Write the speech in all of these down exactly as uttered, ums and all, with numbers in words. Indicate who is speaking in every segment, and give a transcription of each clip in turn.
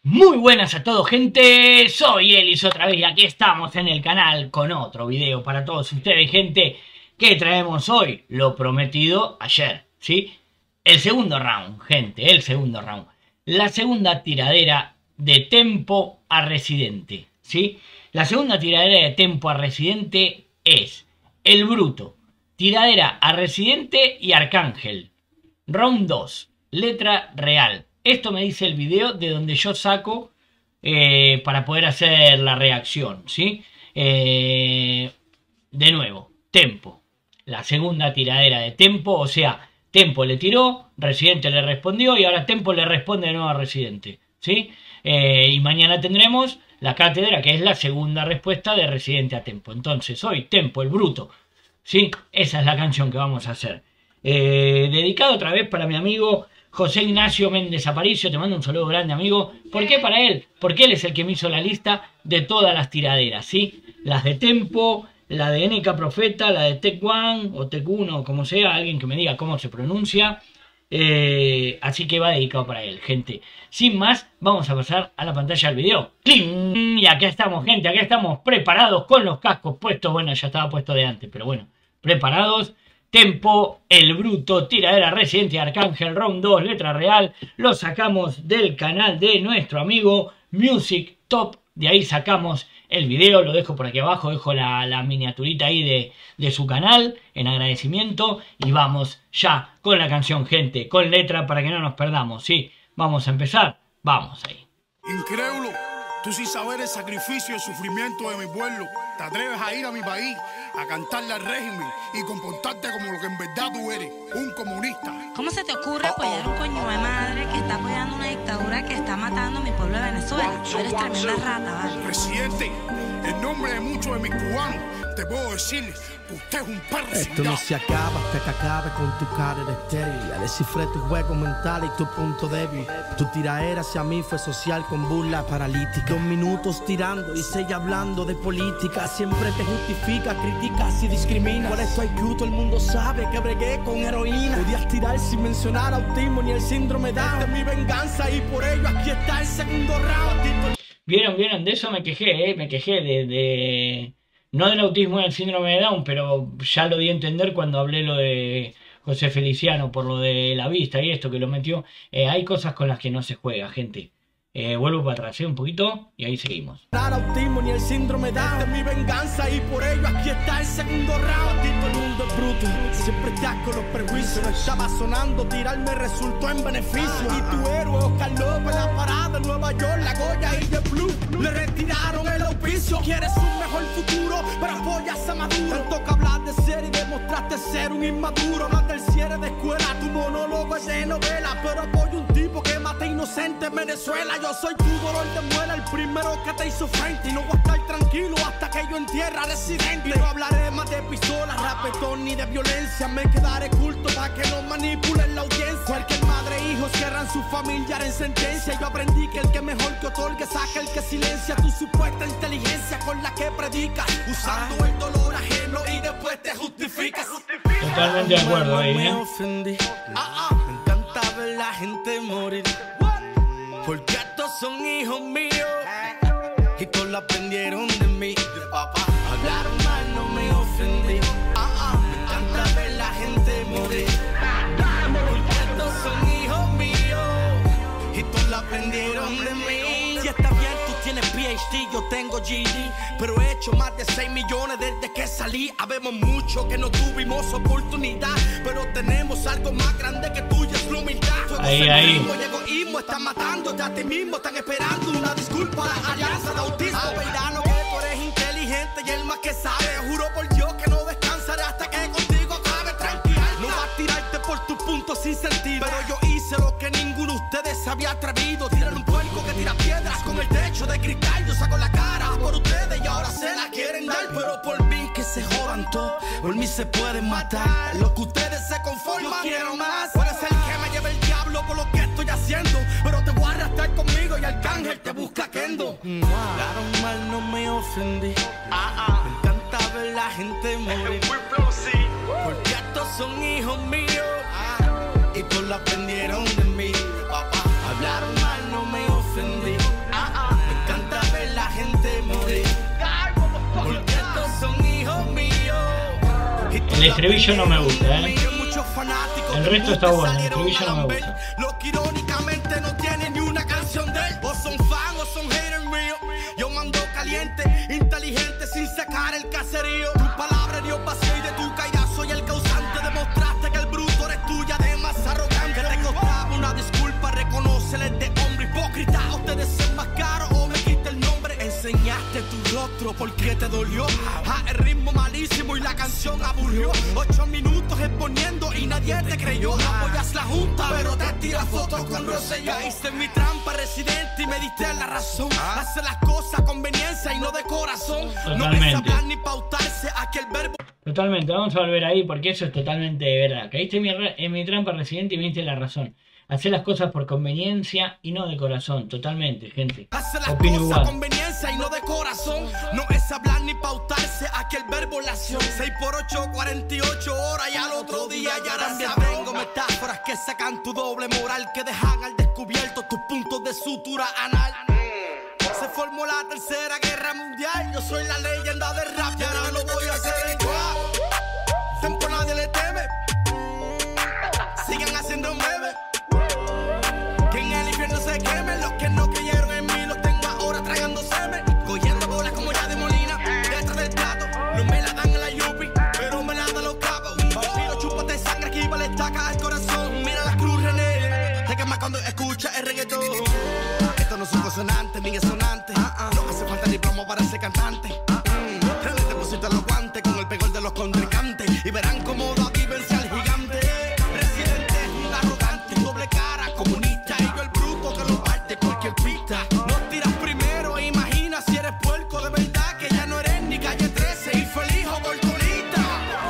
Speaker 1: Muy buenas a todos, gente, soy Elis otra vez y aquí estamos en el canal con otro video para todos ustedes, gente. ¿Qué traemos hoy? Lo prometido ayer, ¿sí? El segundo round, gente, el segundo round. La segunda tiradera de Tempo a Residente, ¿sí? La segunda tiradera de Tempo a Residente es El Bruto, tiradera a Residente y Arcángel. Round dos, letra real. Esto me dice el video de donde yo saco eh, para poder hacer la reacción, ¿sí? Eh, de nuevo, Tempo. La segunda tiradera de Tempo, o sea, Tempo le tiró, Residente le respondió y ahora Tempo le responde de nuevo a Residente, ¿sí? Eh, y mañana tendremos la cátedra, que es la segunda respuesta de Residente a Tempo. Entonces, hoy, Tempo, el Bruto, ¿sí? Esa es la canción que vamos a hacer. Eh, dedicado otra vez para mi amigo José Ignacio Méndez Aparicio. Te mando un saludo grande, amigo. ¿Por qué para él? Porque él es el que me hizo la lista de todas las tiraderas, ¿sí? Las de Tempo, la de N K Profeta, la de Tech One o Tech Uno, como sea, alguien que me diga cómo se pronuncia. Eh, así que va dedicado para él, gente. Sin más, vamos a pasar a la pantalla del video. ¡Cling! Y acá estamos, gente, acá estamos preparados con los cascos puestos. Bueno, ya estaba puesto de antes, pero bueno, preparados. Tempo, El Bruto, tiradera Residente, Arcángel, round dos, letra real. Lo sacamos del canal de nuestro amigo Music Top. De ahí sacamos el video, lo dejo por aquí abajo, dejo la, la miniaturita ahí de, de su canal en agradecimiento. Y vamos ya con la canción, gente, con letra para que no nos perdamos, ¿sí? Vamos a empezar, vamos ahí.
Speaker 2: Incrédulo, tú sin saber el sacrificio y el sufrimiento de mi pueblo, te atreves a ir a mi país, a cantarle al régimen y comportarte como lo que en verdad tú eres, un comunista.
Speaker 3: ¿Cómo se te ocurre apoyar a un coño de madre que está apoyando una dictadura que está matando a mi pueblo de Venezuela? Tú eres tremenda rata, ¿vale?
Speaker 2: Presidente, en nombre de muchos de mis cubanos, te puedo decir que usted es un perro.
Speaker 4: Esto no se acaba hasta que acabe con tu cara de estéril. Ya descifré tu juego mental y tu punto débil. Tu tiraera hacia mí fue social con burla paralítica. Dos minutos tirando y seis hablando de política. Siempre te justifica, criticas y discriminas. Por esto I Q todo el mundo sabe que bregué con heroína. Podías tirar sin mencionar autismo ni el síndrome Down. Esta es mi venganza y por ello aquí está el segundo round.
Speaker 1: Vieron, vieron, de eso me quejé, eh, me quejé de... de... No del autismo y del síndrome de Down, pero ya lo di a entender cuando hablé lo de José Feliciano por lo de la vista y esto que lo metió. Eh, hay cosas con las que no se juega, gente. Eh, vuelvo para atrás, ¿eh? Un poquito y ahí seguimos.
Speaker 4: No el autismo ni el síndrome Down. Esta es mi venganza y por ello aquí está el segundo round. Todo el mundo es bruto, siempre estás con los prejuicios. No estaba sonando, tirarme resultó en beneficio. Y tu héroe Oscar López, la parada en Nueva York, la Goya y de Blue le retiraron el auspicio. Quieres un mejor futuro, pero apoyas a Maduro. Tanto que hablar de ser y demostraste ser un inmaduro. Hablas del cierre de escuela, tu monólogo es de novela. Pero apoyo un tipo que mata inocente en Venezuela. Yo soy tu dolor de muela, el primero que te hizo frente. Y no voy a estar tranquilo hasta que yo entierre a Residente. Y no hablaré más de pistolas, rapetón ni de violencia. Me quedaré culto para que no manipulen la audiencia. Cualquier madre e hijo cierran su familiar en sentencia. Yo aprendí que el que mejor que otorgue saca el que silencia. Tu supuesta inteligencia con la que predicas, usando el dolor ajeno y después te justificas.
Speaker 1: Totalmente de acuerdo ahí,
Speaker 4: Me
Speaker 1: ¿eh?
Speaker 4: ofendí. Ah, ah. Me encanta ver la gente morir. Porque estos son hijos míos y todos lo aprendieron de mí. De papá. Hablar mal no me ofendí. Ah, ah. Me encanta ver la gente morir. Porque estos son hijos míos y todos lo aprendieron de mí. Si está bien, tú tienes P H D, yo tengo G D. Pero he hecho más de seis millones desde que salí. Habemos mucho que no tuvimos oportunidad, pero tenemos algo más grande que tú y es la humildad.
Speaker 1: Ahí, ahí.
Speaker 4: El egoísmo están matándote a ti mismo, están esperando una disculpa. La alianza de autismo. Verano que tú eres inteligente y el más que sabe. Juro por Dios que no descansaré hasta que contigo acabe. Tranquila, no vas a tirarte por tus puntos sin sentido. Pero yo hice lo que ninguno de ustedes se había atrevido. Tirar un puerco que tira piedras con el techo de cristal. Yo saco la cara por ustedes y ahora se la quieren dar. Pero por mí que se jodan todos, por mí se pueden matar. Lo que ustedes se conforman, yo quiero más. Puede ser que me lleve el diablo por lo que estoy haciendo, pero te voy a arrastrar conmigo y Arcángel te busca Kendo. Hablaron mal, no me ofendí. Ah, ah. Me encanta ver la gente morir. Porque estos son hijos míos y todos lo aprendieron de mí. Papá. Hablaron mal, no me ofendí.
Speaker 1: El estribillo no me gusta, ¿eh? El resto está bueno, el estribillo no me gusta.
Speaker 4: Lo que irónicamente no tiene ni una canción de él. O son fan o son haters míos. Yo mando caliente, inteligente, sin sacar el caserío. Tu palabra dio vacío y de tu caída soy el causante. Demostraste que el bruto eres tuya, de más arrogante. Que te costaba una disculpa, reconócele de hombre hipócrita. O te desenmascaro o me quita el nombre. Enseñaste tu rostro porque te dolió. Ah, el ritmo malísimo y la canción aburrió. Ocho minutos exponiendo y nadie te creyó. Apoyas la junta, pero te tiras fotos con Rosselló. Caíste en mi trampa, residente, y me diste la razón. Hace las cosas a conveniencia y no de corazón.
Speaker 1: Totalmente.
Speaker 4: No es hablar ni pautarse aquí el verbo.
Speaker 1: Totalmente, vamos a volver ahí porque eso es totalmente de verdad. Caíste en mi, en mi trampa, residente, y me diste la razón. Hacer las cosas por conveniencia y no de corazón. Totalmente, gente.
Speaker 4: Hace las
Speaker 1: Opino
Speaker 4: cosas
Speaker 1: igual.
Speaker 4: a conveniencia y no de corazón. No es hablar ni pautarse aquí el verbo la acción. seis por ocho, cuarenta y ocho horas y al otro día ya también tengo metáforas que sacan tu doble moral, que dejan al descubierto tus puntos de sutura anal. Se formó la tercera guerra mundial. Yo soy la leyenda del rap y ahora lo voy a hacer igual. Tiempo nadie le teme. Sigan haciendo memes. Que en el infierno se quemen. Los que no creyeron en mí los tengo ahora tragándoseme. Cogiendo bolas como ya de Molina. Detrás del plato, no me la dan en la Yupi, pero me la dan los cabos. Vampiro, chúpate sangre, aquí vale estaca al corazón. Mira la cruz, René. Te quema cuando escucha el reggaetón. Esto no son consonantes ni sonantes. No hace falta ni plomo para ser cantante. Le deposito los guantes con el pegol de los contrincantes. Y verán cómo David vence al gigante. Residente es un arrogante, doble cara, comunista. Y yo el bruto que lo parte cualquier pista. No tiras primero e imagina si eres puerco de verdad, que ya no eres ni calle trece y feliz oportunista.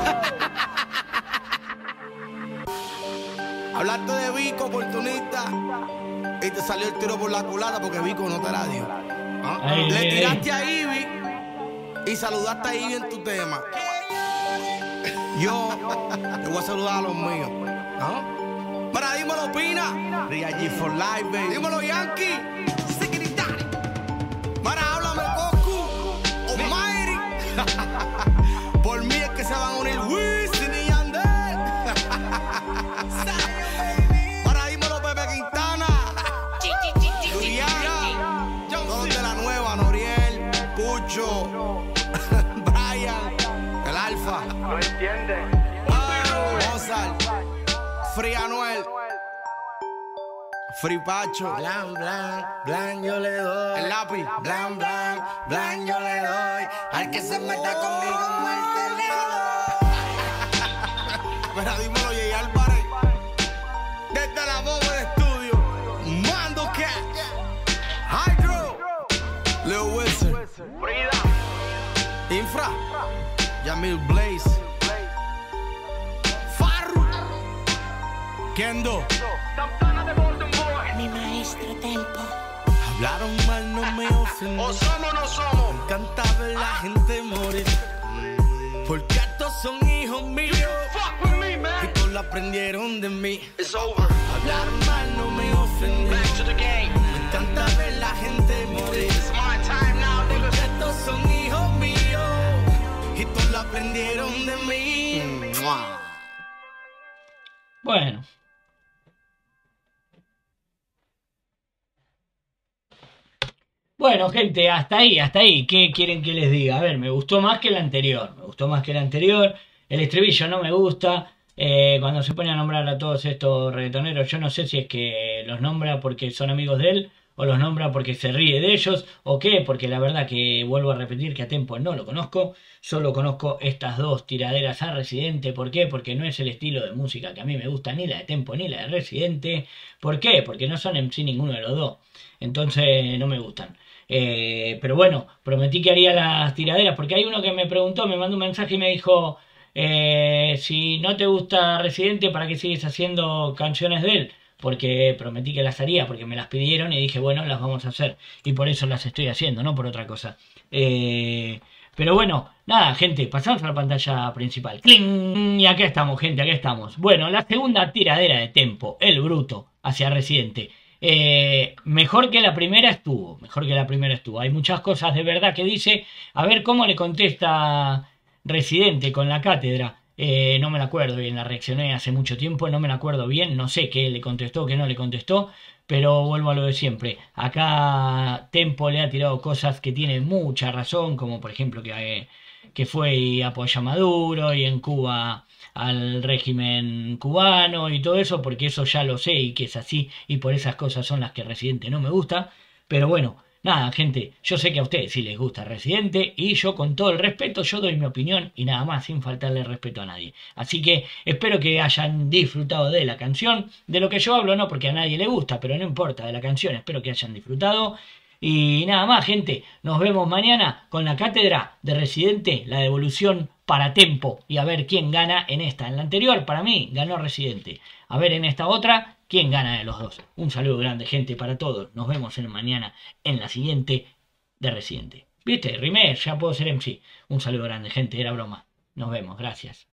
Speaker 4: Hablaste de Vico, oportunista, y te salió el tiro por la culata porque Vico no te la dio. ¿Ah?
Speaker 1: Ahí,
Speaker 4: Le
Speaker 1: ahí,
Speaker 4: tiraste a Ivy y saludaste a Ivy en tu tema. Yo te voy a saludar a los míos. ¿Ah? Para, dímelo, Pina. Real G for Life, baby. Dímelo, Yankee. Secretary. Para, háblame, Goku. Almighty. Por mí es que se van a unir Wisin y Yandel. Para, dímelo, Pepe Quintana. Julián. Todos de la nueva, Noriel, Pucho, Brian, el Alfa.
Speaker 5: No entiende.
Speaker 4: Mozart, Free Anuel, Free Pacho,
Speaker 6: Blan, blan, blan yo le doy.
Speaker 4: el lápiz,
Speaker 6: Blan, blan, blan yo le doy. Al que se meta conmigo muerte le doy.
Speaker 4: Mira, dímelo, Jay Álvarez. Desde la voz del estudio, Mando Cat, Hydro, Leo Wilson, Infra, Yamil Blaze, Farru, Kendo.
Speaker 3: Mi maestro Tempo.
Speaker 4: Hablaron mal, no me ofenden. O somos o no somos. Me encanta ver la gente morir. Porque estos son hijos míos. Y todos lo aprendieron de mí. Hablaron mal, no me ofenden. Me encanta ver la gente morir. Porque estos son hijos míos. Y todos lo aprendieron de mí.
Speaker 1: Bueno. Bueno, gente, hasta ahí, hasta ahí. ¿Qué quieren que les diga? A ver, me gustó más que el anterior. Me gustó más que el anterior. El estribillo no me gusta. Eh, cuando se pone a nombrar a todos estos reggaetoneros, yo no sé si es que los nombra porque son amigos de él, o los nombra porque se ríe de ellos, o qué, porque la verdad que vuelvo a repetir que a Tempo no lo conozco. Solo conozco estas dos tiraderas a Residente. ¿Por qué? Porque no es el estilo de música que a mí me gusta, ni la de Tempo ni la de Residente. ¿Por qué? Porque no son en sí ninguno de los dos. Entonces no me gustan. Eh, pero bueno, prometí que haría las tiraderas, porque hay uno que me preguntó, me mandó un mensaje y me dijo, eh, si no te gusta Residente, ¿para qué sigues haciendo canciones de él? Porque prometí que las haría, porque me las pidieron y dije, bueno, las vamos a hacer. Y por eso las estoy haciendo, no por otra cosa. Eh, pero bueno, nada, gente, pasamos a la pantalla principal. ¡Cling! Y acá estamos, gente, acá estamos. Bueno, la segunda tiradera de Tempo, el bruto, hacia Residente. Eh, mejor que la primera estuvo, mejor que la primera estuvo. Hay muchas cosas de verdad que dice. A ver cómo le contesta Residente con la cátedra. Eh, no me la acuerdo bien, la reaccioné hace mucho tiempo, no me la acuerdo bien, no sé qué le contestó, qué no le contestó, pero vuelvo a lo de siempre. Acá Tempo le ha tirado cosas que tiene mucha razón, como por ejemplo que, eh, que fue y apoya a Maduro y en Cuba al régimen cubano y todo eso, porque eso ya lo sé y que es así y por esas cosas son las que Residente no me gusta, pero bueno. Nada, gente, yo sé que a ustedes sí les gusta Residente y yo con todo el respeto, yo doy mi opinión y nada más sin faltarle respeto a nadie. Así que espero que hayan disfrutado de la canción, de lo que yo hablo no porque a nadie le gusta, pero no importa, de la canción espero que hayan disfrutado. Y nada más, gente, nos vemos mañana con la cátedra de Residente, la devolución para Tempo y a ver quién gana en esta. En la anterior, para mí, ganó Residente. A ver en esta otra, quién gana de los dos. Un saludo grande, gente, para todos. Nos vemos en mañana en la siguiente de Residente. ¿Viste? Rimé, ya puedo ser M C. Un saludo grande, gente, era broma. Nos vemos, gracias.